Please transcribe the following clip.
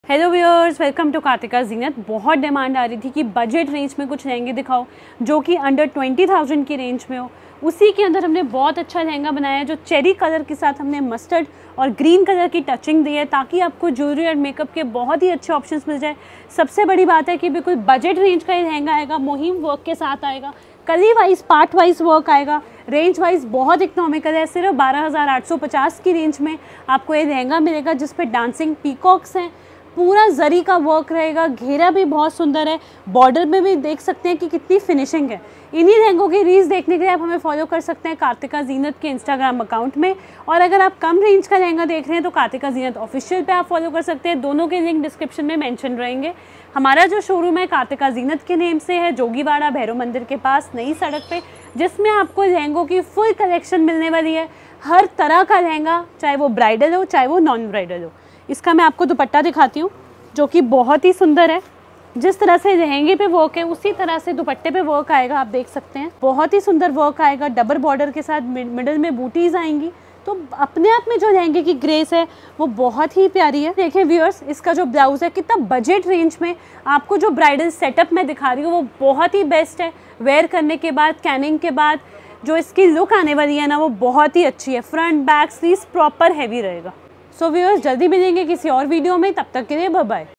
Hello viewers, welcome to Kartika Zeenat. बहुत demand आ रही थी कि बजट रेंज में कुछ लहंगे दिखाओ जो कि अंडर 20,000 की रेंज में हो। उसी के अंदर हमने बहुत अच्छा लहंगा बनाया है जो चेरी कलर के साथ हमने मस्टर्ड और ग्रीन कलर की टचिंग दी है ताकि आपको ज्वेलरी और मेकअप के बहुत ही अच्छे ऑप्शंस मिल जाए। सबसे बड़ी बात है कि बिल्कुल बजट रेंज का ये लहंगा आएगा, मुहिम वर्क के साथ आएगा, कली वाइज पार्ट वाइज वर्क आएगा, रेंज वाइज बहुत इकोनॉमिकल है। सिर्फ 12,850 की रेंज में आपको ये लहंगा मिलेगा जिस पे डांसिंग पीकॉक्स हैं, पूरा जरी का वर्क रहेगा, घेरा भी बहुत सुंदर है, बॉर्डर में भी देख सकते हैं कि कितनी फिनिशिंग है। इन्हीं लहंगों की रील्स देखने के लिए आप हमें फॉलो कर सकते हैं कार्तिका जीनत के इंस्टाग्राम अकाउंट में। और अगर आप कम रेंज का लहंगा देख रहे हैं तो कार्तिका जीनत ऑफिशियल पे आप फॉलो कर सकते हैं। दोनों के लिंक डिस्क्रिप्शन में मेंशन रहेंगे। हमारा जो शोरूम है कार्तिका जीनत के नेम से है, जोगीवाड़ा भैरव मंदिर के पास नई सड़क पे, जिसमें आपको लहंगों की फुल कलेक्शन मिलने वाली है। हर तरह का लहंगा, चाहे वो ब्राइडल हो चाहे वो नॉन ब्राइडल हो। इसका मैं आपको दुपट्टा दिखाती हूँ जो कि बहुत ही सुंदर है। जिस तरह से लहंगे पे वर्क है उसी तरह से दुपट्टे पे वर्क आएगा, आप देख सकते हैं। बहुत ही सुंदर वर्क आएगा, डबल बॉर्डर के साथ मिडल में बूटीज आएंगी। तो अपने आप में जो लहंगे की ग्रेस है वो बहुत ही प्यारी है। देखिए व्यूअर्स, इसका जो ब्लाउज है कितना बजट रेंज में आपको जो ब्राइडल सेटअप में दिखा रही हूँ वो बहुत ही बेस्ट है। वेयर करने के बाद, कैनिंग के बाद जो इसकी लुक आने वाली है ना वो बहुत ही अच्छी है। Front back sleeves proper heavy रहेगा। सो व्यूअर्स, जल्दी मिलेंगे किसी और वीडियो में, तब तक के लिए बाय बाय।